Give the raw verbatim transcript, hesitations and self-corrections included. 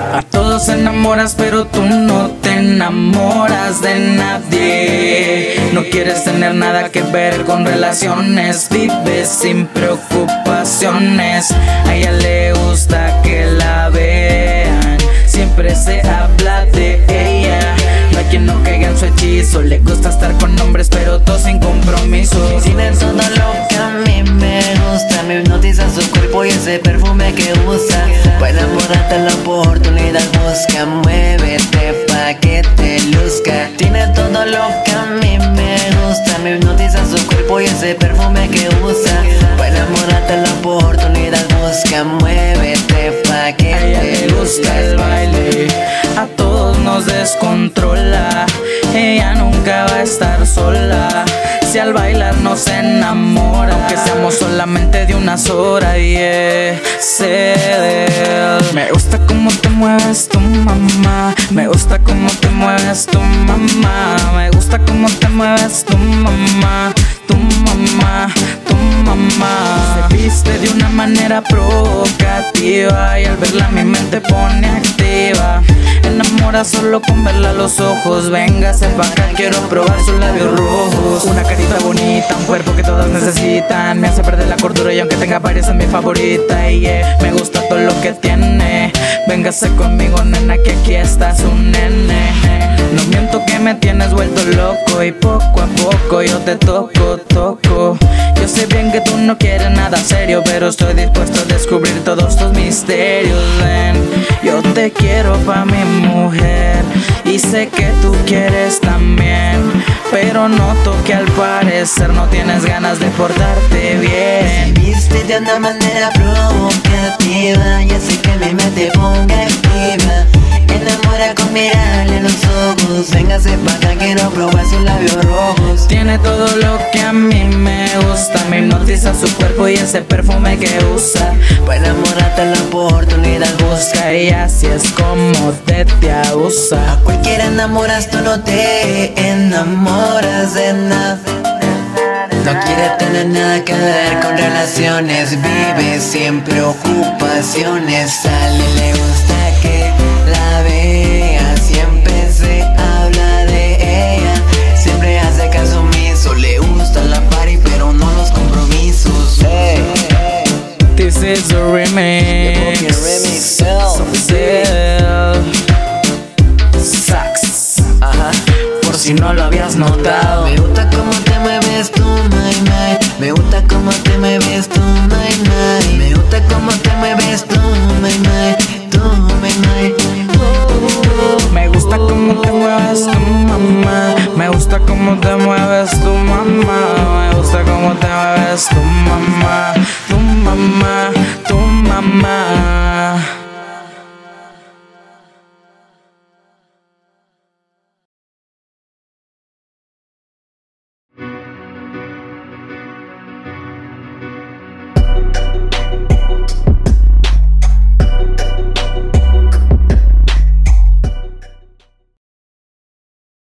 A todos enamoras, pero tú no te enamoras de nadie. No quieres tener nada que ver con relaciones. Vives sin preocupaciones. A ella le gusta que la vean. Siempre se habla de ella. No hay quien no caiga en su hechizo. Le gusta estar con hombres, pero todos sin compromiso. Tiene todo lo que a mí me gusta. Me hipnotiza su cuerpo y ese perfume que usa. Para enamorarte la oportunidad busca. Muévete pa' que te luzca. Tiene todo lo que a mí me gusta. Me hipnotiza su cuerpo y ese perfume que usa. Para enamorarte la oportunidad busca. Muévete pa' que a ella te le gusta el baile. A todos nos descontrola. Ella nunca va a estar sola. Si al bailar nos enamora, aunque seamos solamente de unas horas, yeah, sé de él. Me gusta cómo te mueves tu mamá. Me gusta cómo te mueves tu mamá. Me gusta cómo te mueves tu mamá. Tu mamá, tu mamá. Se viste de una manera provocativa y al verla mi mente pone activa. Enamora solo con verla a los ojos. Véngase pa' acá, quiero probar sus labios rojos. Una carita bonita, un cuerpo que todas necesitan. Me hace perder la cordura y aunque tenga varias es mi favorita. Y yeah, me gusta todo lo que tiene. Véngase conmigo, nena, que aquí estás un nene. No miento que me tienes vuelto loco y poco a poco yo te toco, toco. Yo sé bien que tú no quieres nada serio, pero estoy dispuesto a descubrir todos tus misterios. Ven, yo te quiero pa' mi mujer y sé que tú quieres también, pero noto que al parecer no tienes ganas de portarte bien. Te viste de una manera provocativa y hace que mi mente ponga activa. Enamora con mirarle los ojos. Véngase pa' acá, quiero probar sus labios rojos. Tiene todo lo que a mí me gusta. Me hipnotiza su cuerpo y ese perfume que usa. Para enamorarte la oportunidad busca. Y así es como te te abusa. A cualquiera enamoras, tú no te enamoras de nada. No quiere tener nada que ver con relaciones. Vive sin preocupaciones. Sale, le gusta que la vea. Siempre se habla de ella. Siempre hace caso omiso. Le gusta la party pero no los compromisos. Hey. This is a remix. remix. Sax. Ajá. Por si no lo habías notado. Me gusta cómo te mueves tú, my, my. Me gusta cómo te mueves tú, my, my. Me gusta cómo te mueves tú, my, my. Tú, my, my. Oh. Me gusta cómo te mueves tu mamá. Me gusta cómo te mueves tu mamá. Me gusta cómo te mueves tu mamá.